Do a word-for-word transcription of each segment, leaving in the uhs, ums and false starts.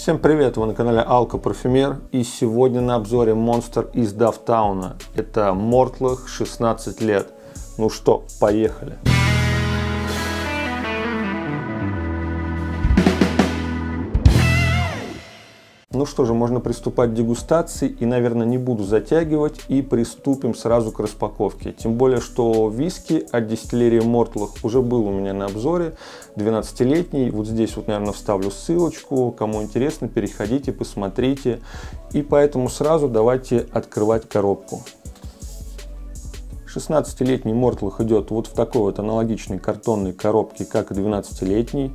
Всем привет, вы на канале Алко Парфюмер, и сегодня на обзоре монстр из Дафтауна. Это Mortlach шестнадцать лет. Ну что, поехали. Ну что же, можно приступать к дегустации, и, наверное, не буду затягивать, и приступим сразу к распаковке. Тем более, что виски от дистиллерии Mortlach уже был у меня на обзоре, двенадцатилетний. Вот здесь вот, наверное, вставлю ссылочку. Кому интересно, переходите, посмотрите. И поэтому сразу давайте открывать коробку. шестнадцатилетний Mortlach идет вот в такой вот аналогичной картонной коробке, как и двенадцатилетний.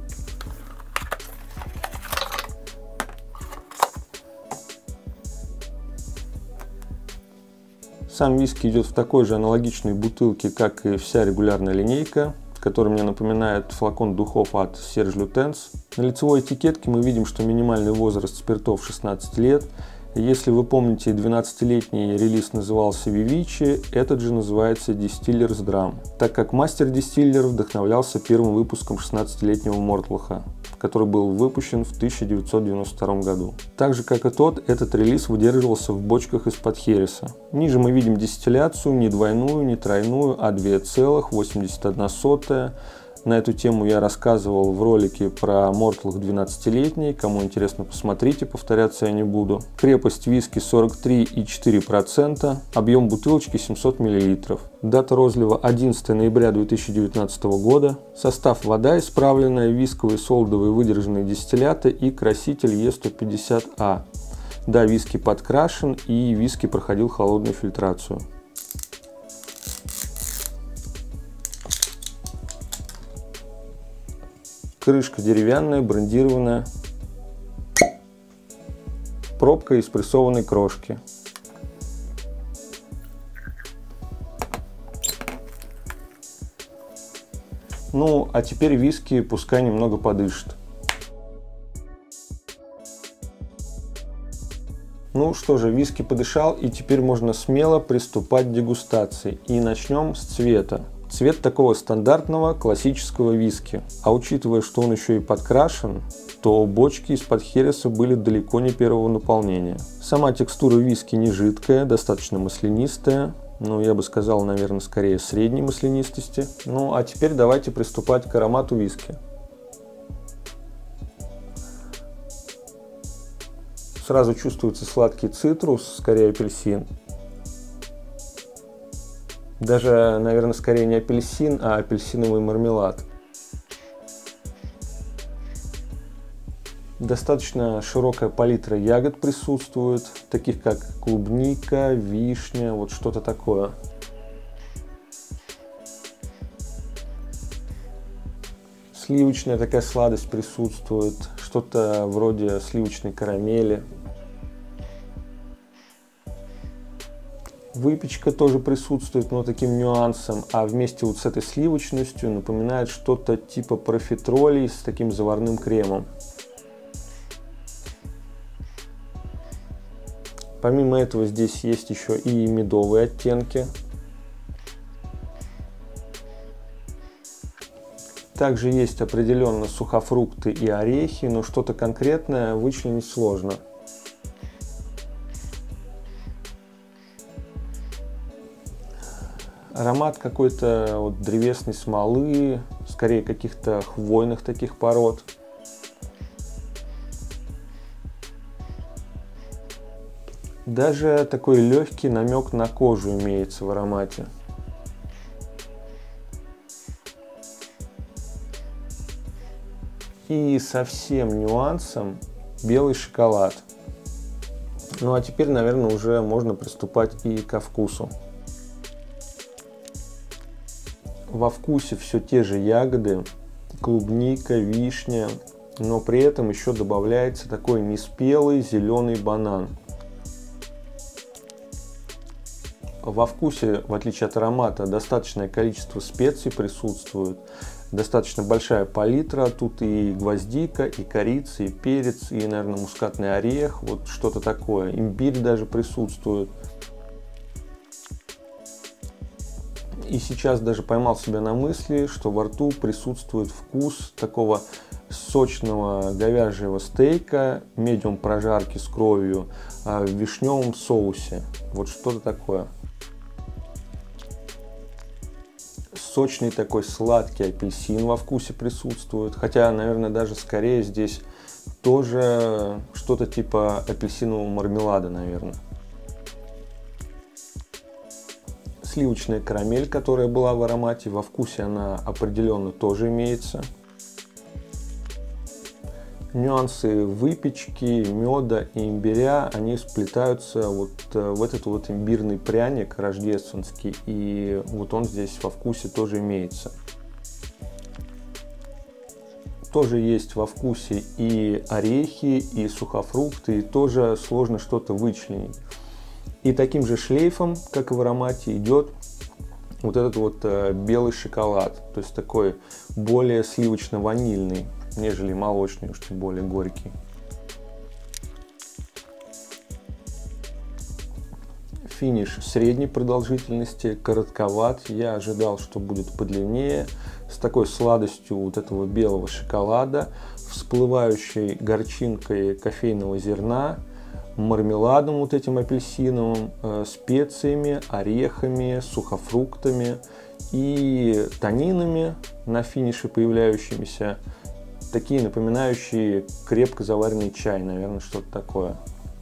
Сам виски идет в такой же аналогичной бутылке, как и вся регулярная линейка, которая мне напоминает флакон духов от Serge Lutens. На лицевой этикетке мы видим, что минимальный возраст спиртов шестнадцать лет. Если вы помните, двенадцатилетний релиз назывался Vivici, этот же называется Distiller's Dram, так как мастер-дистиллер вдохновлялся первым выпуском шестнадцатилетнего Mortlach, который был выпущен в тысяча девятьсот девяносто втором году. Так же, как и тот, этот релиз выдерживался в бочках из-под хереса. Ниже мы видим дистилляцию не двойную, не тройную, а две целых восемьдесят одна сотая. На эту тему я рассказывал в ролике про Mortlach двенадцатилетний. Кому интересно, посмотрите, повторяться я не буду. Крепость виски сорок три и четыре десятых процента, объем бутылочки семьсот миллилитров. Дата розлива одиннадцатое ноября две тысячи девятнадцатого года. Состав: вода исправленная, висковые, солодовые выдержанные дистилляты и краситель Е сто пятьдесят А. Да, виски подкрашен и виски проходил холодную фильтрацию. Крышка деревянная, брендированная. Пробка из прессованной крошки. Ну, а теперь виски пускай немного подышит. Ну что же, виски подышал, и теперь можно смело приступать к дегустации. И начнем с цвета. Цвет такого стандартного классического виски. А учитывая, что он еще и подкрашен, то бочки из-под хереса были далеко не первого наполнения. Сама текстура виски не жидкая, достаточно маслянистая. Ну, я бы сказал, наверное, скорее средней маслянистости. Ну, а теперь давайте приступать к аромату виски. Сразу чувствуется сладкий цитрус, скорее апельсин. Даже, наверное, скорее не апельсин, а апельсиновый мармелад. Достаточно широкая палитра ягод присутствует, таких как клубника, вишня, вот что-то такое. Сливочная такая сладость присутствует, что-то вроде сливочной карамели. Выпечка тоже присутствует, но таким нюансом, а вместе вот с этой сливочностью напоминает что-то типа профитролей с таким заварным кремом. Помимо этого здесь есть еще и медовые оттенки. Также есть определенно сухофрукты и орехи, но что-то конкретное вычленить сложно. Аромат какой-то вот древесной смолы, скорее каких-то хвойных таких пород. Даже такой легкий намек на кожу имеется в аромате. И совсем нюансом белый шоколад. Ну а теперь, наверное, уже можно приступать и ко вкусу. Во вкусе все те же ягоды, клубника, вишня, но при этом еще добавляется такой неспелый зеленый банан. Во вкусе, в отличие от аромата, достаточное количество специй присутствует, достаточно большая палитра, тут и гвоздика, и корица, и перец, и, наверное, мускатный орех, вот что-то такое, имбирь даже присутствует. И сейчас даже поймал себя на мысли, что во рту присутствует вкус такого сочного говяжьего стейка, медиум прожарки с кровью в вишневом соусе. Вот что-то такое. Сочный такой сладкий апельсин во вкусе присутствует. Хотя, наверное, даже скорее здесь тоже что-то типа апельсинового мармелада, наверное. Сливочная карамель, которая была в аромате, во вкусе она определенно тоже имеется. Нюансы выпечки, меда и имбиря, они сплетаются вот в этот вот имбирный пряник рождественский, и вот он здесь во вкусе тоже имеется. Тоже есть во вкусе и орехи, и сухофрукты, и тоже сложно что-то вычленить. И таким же шлейфом, как и в аромате, идет вот этот вот белый шоколад, то есть такой более сливочно-ванильный, нежели молочный, уж тем более горький. Финиш средней продолжительности, коротковат. Я ожидал, что будет подлиннее, с такой сладостью вот этого белого шоколада, всплывающей горчинкой кофейного зерна, мармеладом вот этим апельсиновым, э, специями, орехами, сухофруктами и танинами на финише появляющимися, такие напоминающие крепко заваренный чай, наверное, что-то такое.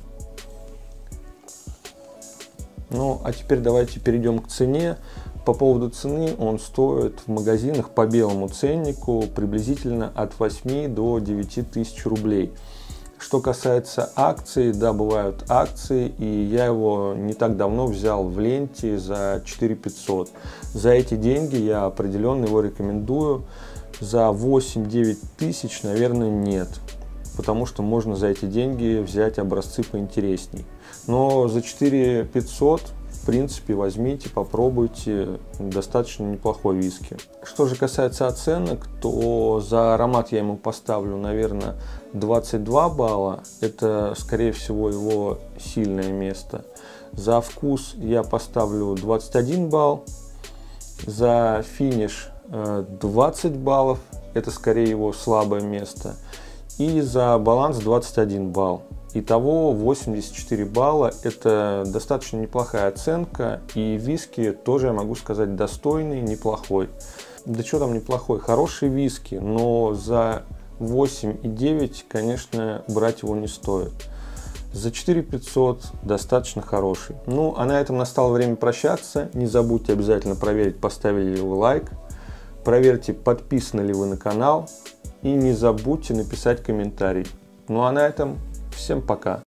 Ну, а теперь давайте перейдем к цене. По поводу цены, он стоит в магазинах по белому ценнику приблизительно от восьми до девяти тысяч рублей. Что касается акций, да, бывают акции, и я его не так давно взял в ленте за четыре тысячи пятьсот. За эти деньги я определенно его рекомендую. За восемь-девять тысяч, наверное, нет, потому что можно за эти деньги взять образцы поинтересней. Но за четыре тысячи пятьсот, в принципе, возьмите, попробуйте, достаточно неплохой виски. Что же касается оценок, то за аромат я ему поставлю, наверное, двадцать два балла. Это, скорее всего, его сильное место. За вкус я поставлю двадцать один балл. За финиш двадцать баллов. Это, скорее, его слабое место. И за баланс двадцать один балл. Итого восемьдесят четыре балла. Это достаточно неплохая оценка. И виски тоже, я могу сказать, достойный, неплохой. Да что там неплохой? Хороший виски, но за восемь и девять, конечно, брать его не стоит. За четыре тысячи пятьсот достаточно хороший. Ну, а на этом настало время прощаться. Не забудьте обязательно проверить, поставили ли вы лайк. Проверьте, подписаны ли вы на канал. И не забудьте написать комментарий. Ну а на этом всем пока.